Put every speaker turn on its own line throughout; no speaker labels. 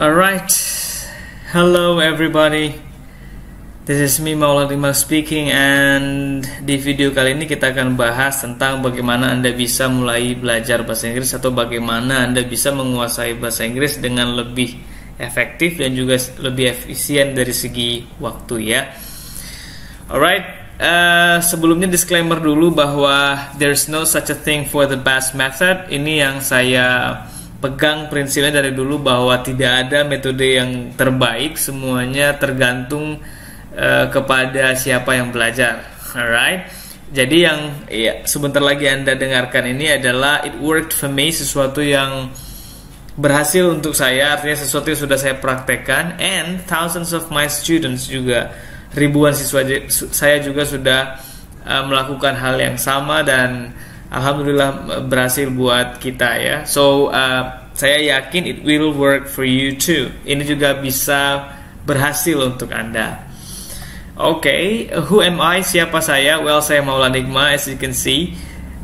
Alright, hello everybody. This is me Maulana Iqmal speaking, and di video kali ini kita akan bahas tentang bagaimana Anda bisa mulai belajar bahasa Inggris atau bagaimana Anda bisa menguasai bahasa Inggris dengan lebih efektif dan juga lebih efisien dari segi waktu ya. Alright, sebelumnya disclaimer dulu bahwa there's no such a thing for the best method. Ini yang saya pegang prinsipnya dari dulu, bahwa tidak ada metode yang terbaik, semuanya tergantung kepada siapa yang belajar. Alright, jadi yang sebentar lagi Anda dengarkan ini adalah it worked for me, sesuatu yang berhasil untuk saya, artinya sesuatu yang sudah saya praktekkan, and thousands of my students juga, ribuan siswa saya juga sudah melakukan hal yang sama dan alhamdulillah berhasil buat kita ya. So saya yakin it will work for you too. Ini juga bisa berhasil untuk Anda. Okay, who am I? Siapa saya? Well, saya Maulana Iqmal, as you can see.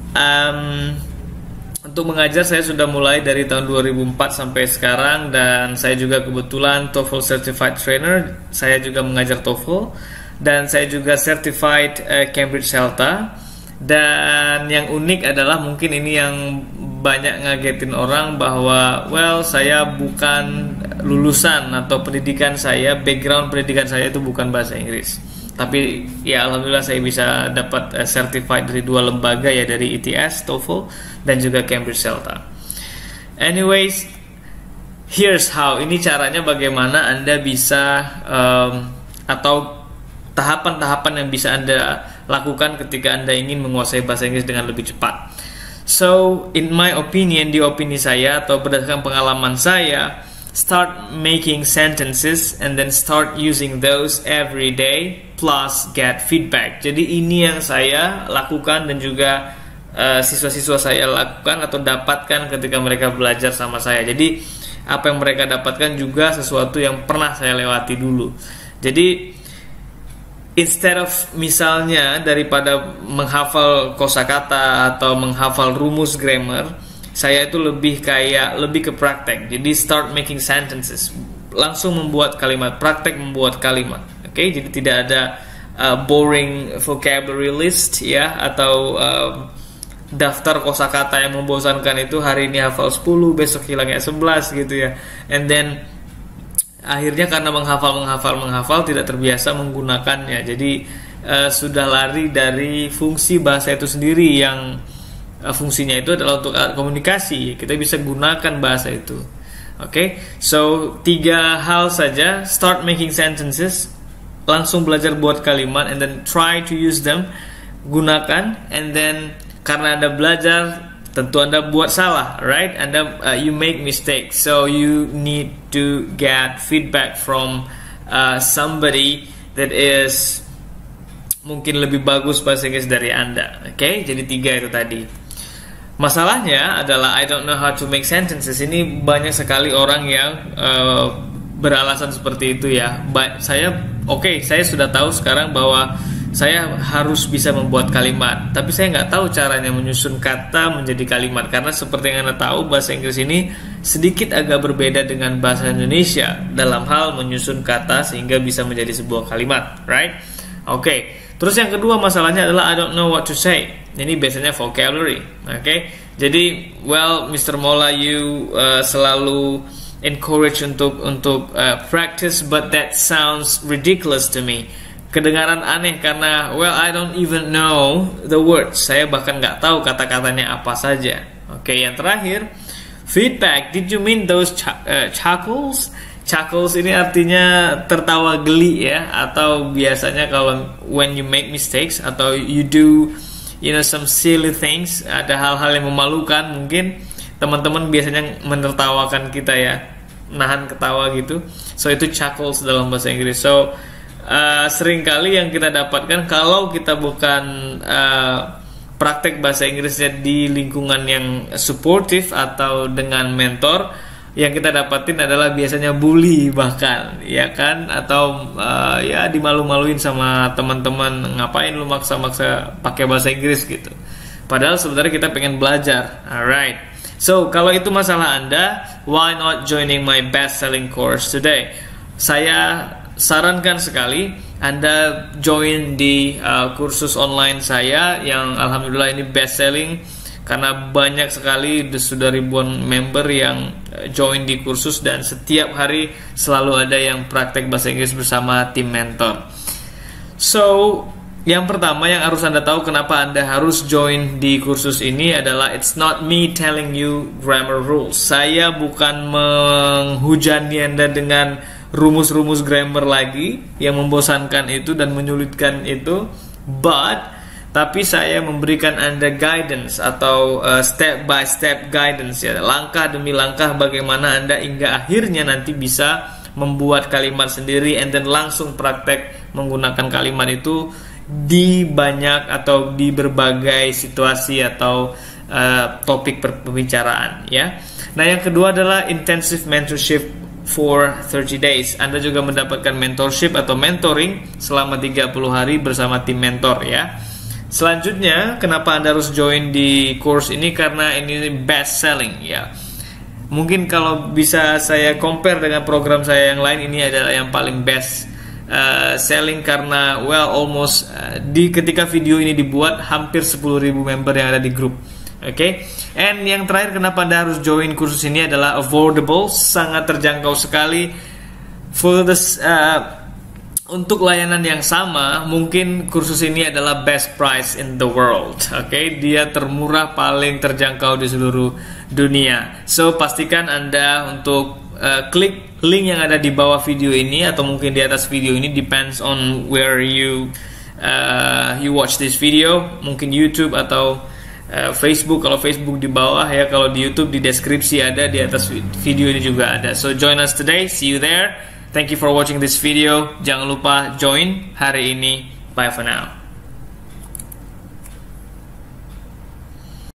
Untuk mengajar saya sudah mulai dari tahun 2004 sampai sekarang, dan saya juga kebetulan TOEFL Certified Trainer. Saya juga mengajar TOEFL, dan saya juga Certified Cambridge CELTA. Dan yang unik adalah, mungkin ini yang banyak ngagetin orang, bahwa saya bukan lulusan atau pendidikan saya, background pendidikan saya itu bukan bahasa Inggris. Tapi ya alhamdulillah saya bisa dapat certified dari dua lembaga ya, dari ITS, TOEFL, dan juga Cambridge CELTA. Anyways, here's how. Ini caranya bagaimana Anda bisa atau tahapan-tahapan yang bisa Anda lakukan ketika Anda ingin menguasai bahasa Inggris dengan lebih cepat. So, in my opinion, di opini saya atau berdasarkan pengalaman saya, start making sentences and then start using those every day plus get feedback. Jadi ini yang saya lakukan dan juga siswa-siswa saya lakukan atau dapatkan ketika mereka belajar sama saya. Jadi apa yang mereka dapatkan juga sesuatu yang pernah saya lewati dulu. Jadi instead of misalnya daripada menghafal kosakata atau menghafal rumus grammar, saya itu lebih ke praktek. Jadi start making sentences, langsung membuat kalimat, praktek membuat kalimat. Oke, jadi tidak ada boring vocabulary list ya, atau daftar kosakata yang membosankan itu, hari ini hafal 10, besok hilangnya 11 gitu ya. And then akhirnya karena menghafal tidak terbiasa menggunakannya. Jadi sudah lari dari fungsi bahasa itu sendiri, yang fungsinya itu adalah untuk komunikasi. Kita bisa gunakan bahasa itu. Okay? So 3 hal saja. Start making sentences, langsung belajar buat kalimat, and then try to use them, gunakan. And then karena Anda belajar, tentu Anda buat salah, right? Anda you make mistakes, so you need to get feedback from somebody that is mungkin lebih bagus bahasa Inggris dari Anda. Okay? Jadi 3 itu tadi. Masalahnya adalah I don't know how to make sentences. Ini banyak sekali orang yang beralasan seperti itu ya. Saya sudah tahu sekarang bahwa saya harus bisa membuat kalimat, tapi saya nggak tahu caranya menyusun kata menjadi kalimat. Karena seperti yang Anda tahu, bahasa Inggris ini sedikit agak berbeda dengan bahasa Indonesia dalam hal menyusun kata sehingga bisa menjadi sebuah kalimat, right? Oke. Terus yang kedua masalahnya adalah I don't know what to say. Ini biasanya vocabulary. Oke. Jadi Mr. Mola, you selalu encourage untuk practice, but that sounds ridiculous to me. Kedengaran aneh karena I don't even know the words. Saya bahkan nggak tahu kata-katanya apa saja. Oke, yang terakhir, feedback. Did you mean those chuckles? Chuckles ini artinya tertawa geli ya, atau biasanya kalau when you make mistakes atau you do some silly things, ada hal-hal yang memalukan, mungkin teman-teman biasanya menertawakan kita ya, nahan ketawa gitu. So itu chuckles dalam bahasa Inggris. So seringkali yang kita dapatkan kalau kita bukan praktek bahasa Inggrisnya di lingkungan yang supportive atau dengan mentor, yang kita dapatin adalah biasanya bully bahkan, ya kan, atau dimalu-maluin sama teman-teman, ngapain lu maksa-maksa pakai bahasa Inggris gitu. Padahal sebenarnya kita pengen belajar. Alright. So, kalau itu masalah Anda, why not joining my best-selling course today? Saya sarankan sekali Anda join di kursus online saya yang alhamdulillah ini best-selling, karena banyak sekali, sudah ribuan member yang join di kursus, dan setiap hari selalu ada yang praktek bahasa Inggris bersama tim mentor. So, yang pertama yang harus Anda tahu kenapa Anda harus join di kursus ini adalah it's not me telling you grammar rules. Saya bukan menghujani Anda dengan rumus-rumus grammar lagi yang membosankan itu dan menyulitkan itu, tapi saya memberikan Anda guidance atau step by step guidance, ya, langkah demi langkah bagaimana Anda hingga akhirnya nanti bisa membuat kalimat sendiri and then langsung praktek menggunakan kalimat itu di banyak atau di berbagai situasi atau topik pembicaraan, ya. Nah, yang kedua adalah intensive mentorship for 30 days. Anda juga mendapatkan mentorship atau mentoring selama 30 hari bersama tim mentor, ya. Selanjutnya, kenapa Anda harus join di course ini? Karena ini best selling, ya. Mungkin kalau bisa saya compare dengan program saya yang lain, ini adalah yang paling best selling karena almost ketika video ini dibuat hampir 10.000 member yang ada di grup. Oke. And yang terakhir kenapa Anda harus join kursus ini adalah affordable, sangat terjangkau sekali. Untuk layanan yang sama, mungkin kursus ini adalah best price in the world. Oke, dia termurah, paling terjangkau di seluruh dunia. So, pastikan Anda untuk klik link yang ada di bawah video ini atau mungkin di atas video ini, depends on where you watch this video. Mungkin YouTube atau Facebook. Kalau Facebook di bawah, ya. Kalau di YouTube di deskripsi ada, di atas video ini juga ada. So, join us today. See you there. Thank you for watching this video. Jangan lupa join hari ini. Bye for now.